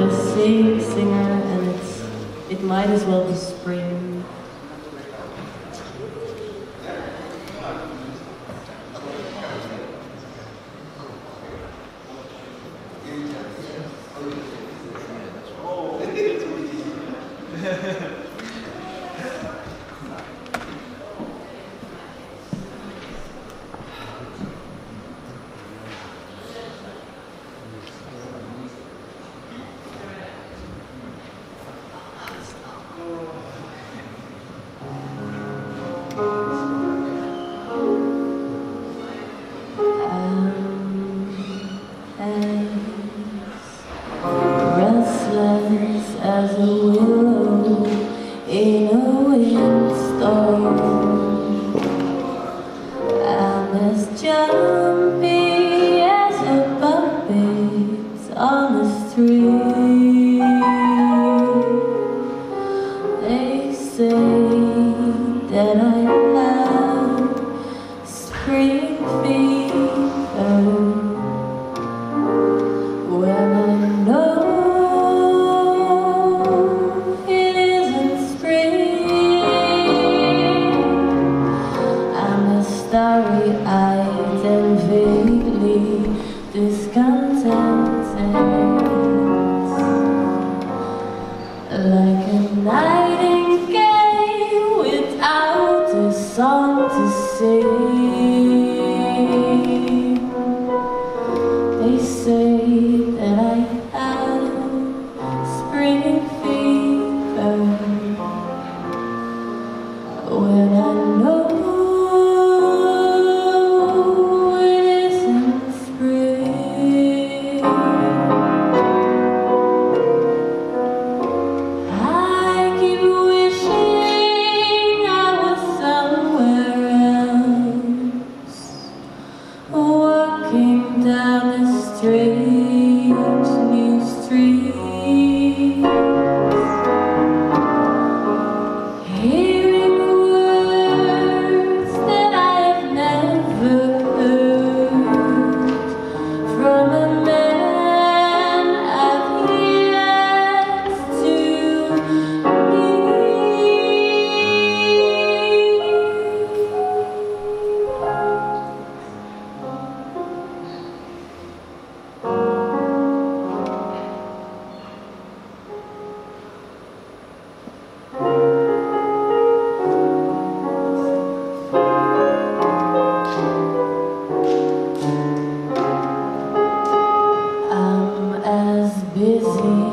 singer, and it might as well be spring. Restless as a willow in a windstorm, I'm as jumpy as a puppet on the street. They say that I have spring fever when I know it isn't spring. I'm as starry-eyed and vaguely discontented, like a nightingale without a song to sing. They say that I have spring fever when I know it isn't spring. I keep wishing I was somewhere else, walking down a strange new street, hearing words that I've never heard from a man I've yet to I'm as busy